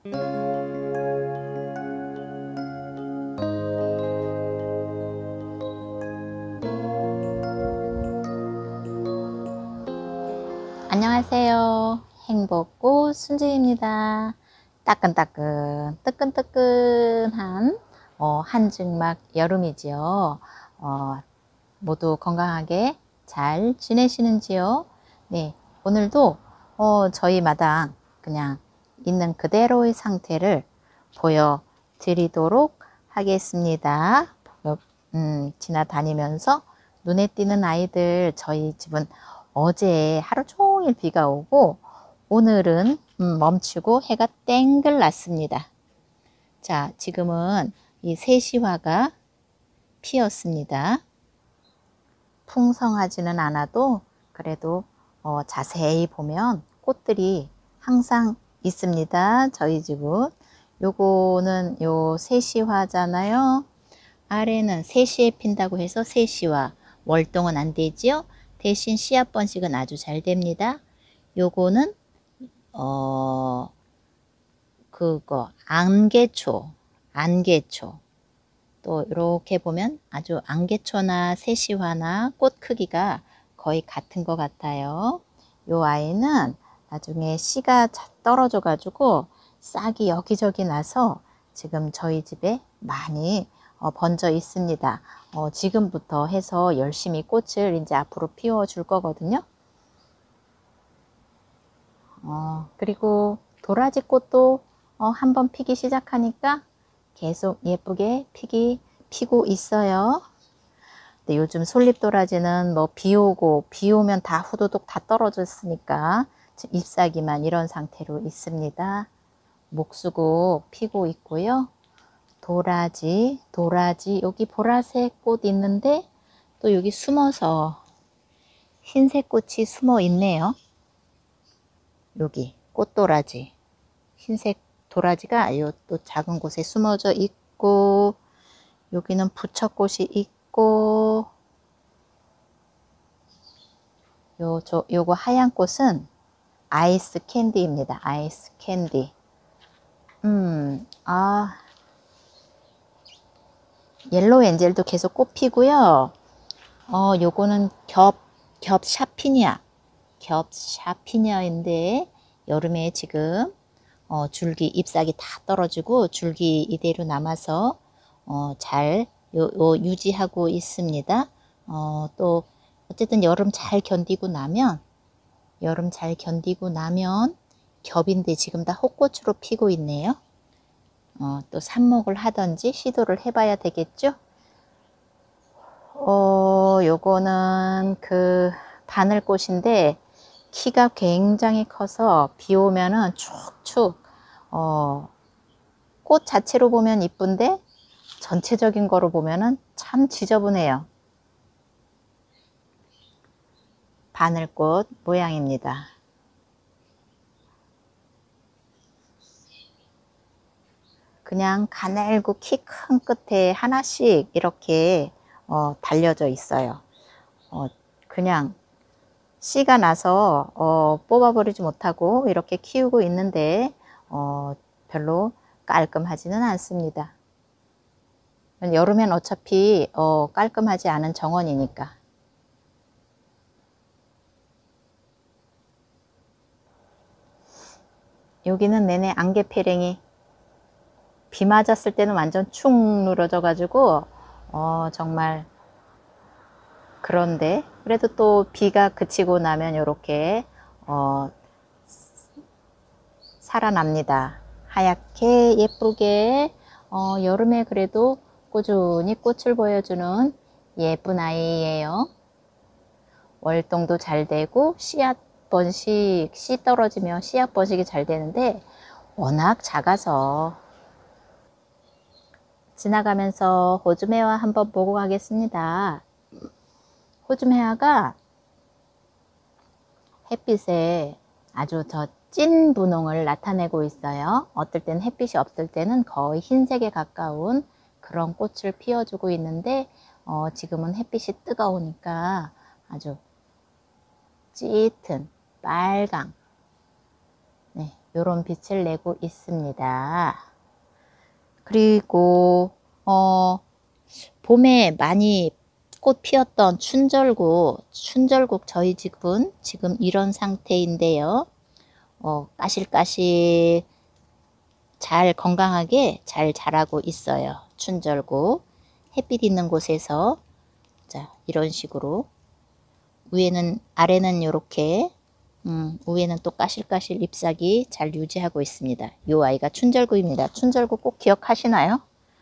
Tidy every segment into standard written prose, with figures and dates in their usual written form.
안녕하세요. 행복꽃 순지입니다. 따끈따끈, 뜨끈뜨끈한 한증막 여름이지요. 모두 건강하게 잘 지내시는지요? 네, 오늘도 저희 마당 그냥 있는 그대로의 상태를 보여드리도록 하겠습니다. 지나다니면서 눈에 띄는 아이들, 저희 집은 어제 하루 종일 비가 오고 오늘은 멈추고 해가 땡글 났습니다. 자, 지금은 이 세시화가 피었습니다. 풍성하지는 않아도 그래도 자세히 보면 꽃들이 항상 있습니다. 저희 집은 요거는 요 세시화잖아요. 아래는 세시에 핀다고 해서 세시화, 월동은 안 되지요. 대신 씨앗 번식은 아주 잘 됩니다. 요거는 그거 안개초 또 이렇게 보면 아주 안개초나 세시화나 꽃 크기가 거의 같은 것 같아요. 요 아이는 나중에 씨가 떨어져 가지고 싹이 여기저기 나서 지금 저희 집에 많이 번져 있습니다. 지금부터 해서 열심히 꽃을 이제 앞으로 피워 줄 거거든요. 그리고 도라지 꽃도 한번 피기 시작하니까 계속 예쁘게 피고 있어요. 근데 요즘 솔잎도라지는 뭐 비 오면 다 후두둑 다 떨어졌으니까 지금 잎사귀만 이런 상태로 있습니다. 목수국 피고 있고요. 도라지 여기 보라색 꽃 있는데 또 여기 숨어서 흰색 꽃이 숨어 있네요. 여기 꽃도라지 흰색 도라지가 요 또 작은 곳에 숨어져 있고 여기는 부처꽃이 있고 요거 하얀 꽃은 아이스 캔디입니다. 아이스 캔디. 옐로우 엔젤도 계속 꽃 피고요. 요거는 겹 샤피니아인데 여름에 지금 줄기 잎사귀 다 떨어지고 줄기 이대로 남아서 잘 유지하고 있습니다. 또 어쨌든 여름 잘 견디고 나면 겹인데 지금 다 호꽃으로 피고 있네요. 또 삽목을 하든지 시도를 해봐야 되겠죠. 요거는 그 바늘꽃인데 키가 굉장히 커서 비 오면은 축축 꽃 자체로 보면 이쁜데 전체적인 거로 보면은 참 지저분해요. 바늘꽃 모양입니다. 그냥 가늘고 키 큰 끝에 하나씩 이렇게 달려져 있어요. 그냥 씨가 나서 뽑아버리지 못하고 이렇게 키우고 있는데 별로 깔끔하지는 않습니다. 여름엔 어차피 깔끔하지 않은 정원이니까. 여기는 내내 안개패랭이 비 맞았을 때는 완전 축 늘어져 가지고 정말 그런데 그래도 또 비가 그치고 나면 이렇게 살아납니다. 하얗게 예쁘게 여름에 그래도 꾸준히 꽃을 보여주는 예쁜 아이예요. 월동도 잘 되고 씨앗 번식, 씨 떨어지면 씨앗 번식이 잘 되는데 워낙 작아서. 지나가면서 호주매화 한번 보고 가겠습니다. 호주매화가 햇빛에 아주 더 찐 분홍을 나타내고 있어요. 어떨 때는 햇빛이 없을 때는 거의 흰색에 가까운 그런 꽃을 피워주고 있는데 지금은 햇빛이 뜨거우니까 아주 짙은 빨강, 네, 요런 빛을 내고 있습니다. 그리고 봄에 많이 꽃 피었던 춘절국 저희 집은 지금 이런 상태인데요. 까실까실 잘 건강하게 잘 자라고 있어요. 춘절국 햇빛 있는 곳에서 자 이런 식으로 아래는 이렇게 위에는 또 까실까실 잎사귀 잘 유지하고 있습니다. 요 아이가 춘절구입니다. 춘절구 꼭 기억하시나요?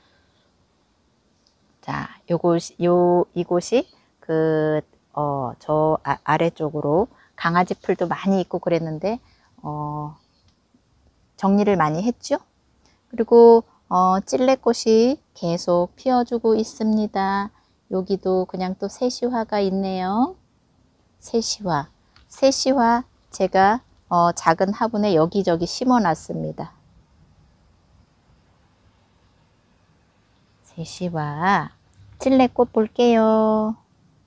자, 이곳이 저 아래쪽으로 강아지 풀도 많이 있고 그랬는데, 정리를 많이 했죠? 그리고, 찔레꽃이 계속 피어주고 있습니다. 여기도 그냥 또 세시화가 있네요. 세시화 제가 작은 화분에 여기저기 심어 놨습니다. 세시화 찔레꽃 볼게요.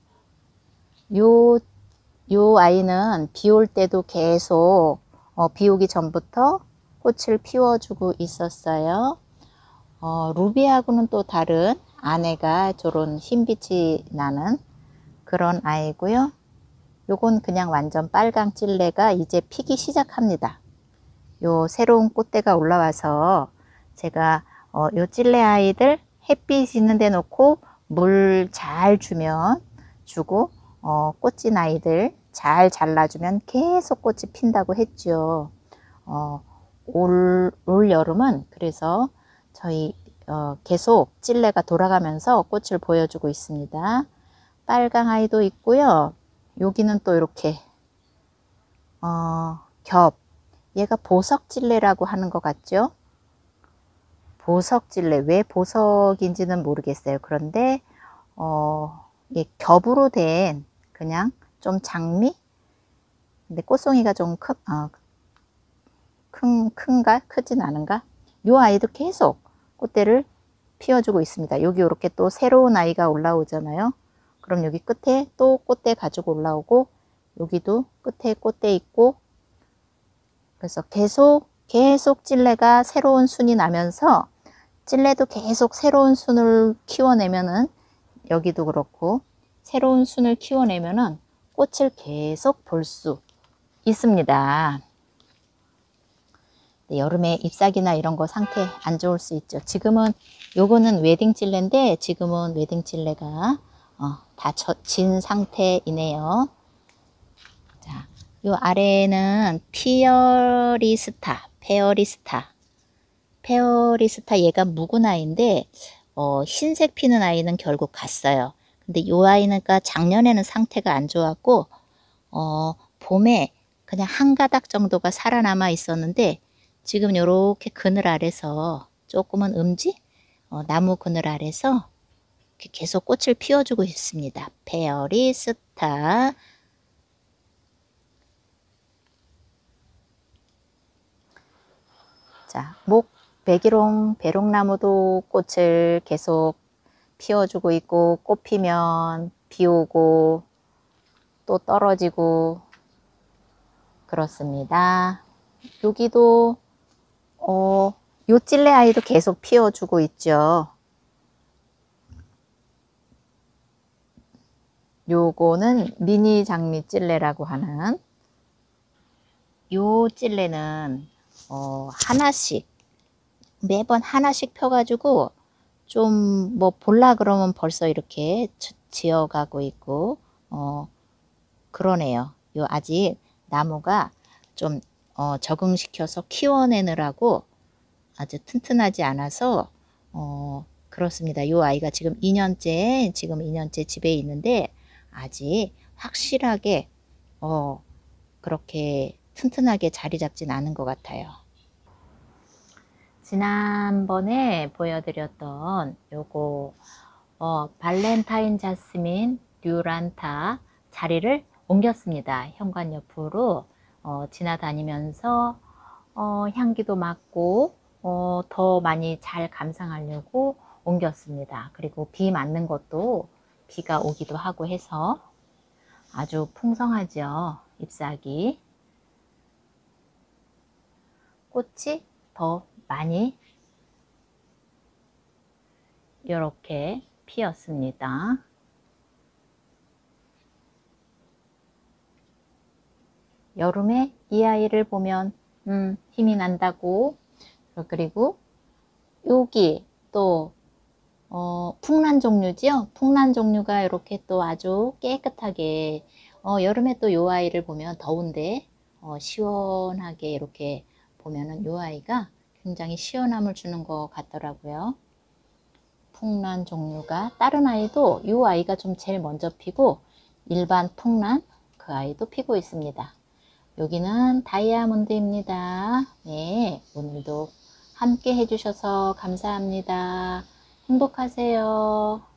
요 아이는 비 올 때도 계속 비 오기 전부터 꽃을 피워주고 있었어요. 루비하고는 또 다른 안에가 저런 흰빛이 나는 그런 아이고요. 요건 그냥 완전 빨강 찔레가 이제 피기 시작합니다. 요 새로운 꽃대가 올라와서 제가 요 찔레 아이들 햇빛 있는 데 놓고 물 잘 주고 꽃진 아이들 잘 잘라주면 계속 꽃이 핀다고 했죠. 올 여름은 그래서 저희 계속 찔레가 돌아가면서 꽃을 보여주고 있습니다. 빨강 아이도 있고요. 여기는 또 이렇게 얘가 보석찔레라고 하는 것 같죠? 보석찔레, 왜 보석인지는 모르겠어요. 그런데 이게 겹으로 된 그냥 좀 장미? 근데 꽃송이가 좀 큰가? 크진 않은가? 요 아이도 계속 꽃대를 피워주고 있습니다. 여기 이렇게 또 새로운 아이가 올라오잖아요. 그럼 여기 끝에 또 꽃대 가지고 올라오고 여기도 끝에 꽃대 있고 그래서 계속 찔레가 새로운 순이 나면서 찔레도 계속 새로운 순을 키워내면은 여기도 그렇고 새로운 순을 키워내면은 꽃을 계속 볼 수 있습니다. 여름에 잎사귀나 이런 거 상태 안 좋을 수 있죠. 지금은 요거는 웨딩 찔레인데 지금은 웨딩 찔레가 다 진 상태이네요. 자, 요 아래는 페어리스타 얘가 묵은 아이인데 흰색 피는 아이는 결국 갔어요. 근데 요 아이니까 작년에는 상태가 안 좋았고 봄에 그냥 한 가닥 정도가 살아남아 있었는데 지금 요렇게 그늘 아래서 조금은 나무 그늘 아래서 계속 꽃을 피워주고 있습니다. 페어리스타 자, 배롱나무도 꽃을 계속 피워주고 있고 꽃 피면 비 오고 또 떨어지고 그렇습니다. 여기도 요 찔레 아이도 계속 피워주고 있죠. 요거는 미니 장미 찔레라고 하는 요 찔레는 매번 하나씩 펴가지고 좀 뭐 볼라 그러면 벌써 이렇게 지어가고 있고 그러네요. 요 아직 나무가 좀 적응시켜서 키워내느라고 아주 튼튼하지 않아서 그렇습니다. 요 아이가 지금 2년째 집에 있는데 아직 확실하게 그렇게 튼튼하게 자리 잡진 않은 것 같아요. 지난번에 보여드렸던 요거 발렌타인 자스민 듀란타 자리를 옮겼습니다. 현관 옆으로 지나다니면서 향기도 맡고 더 많이 잘 감상하려고 옮겼습니다. 그리고 비 맞는 것도 비가 오기도 하고 해서 아주 풍성하죠. 잎사귀. 꽃이 더 많이 이렇게 피었습니다. 여름에 이 아이를 보면 힘이 난다고. 그리고 여기 또 풍란 종류지요. 풍란 종류가 이렇게 또 아주 깨끗하게 여름에 또 요 아이를 보면 더운데 시원하게 이렇게 보면은 요 아이가 굉장히 시원함을 주는 것 같더라고요. 풍란 종류가 다른 아이도 요 아이가 좀 제일 먼저 피고 일반 풍란 그 아이도 피고 있습니다. 여기는 다이아몬드입니다. 네, 오늘도 함께 해주셔서 감사합니다. 행복하세요.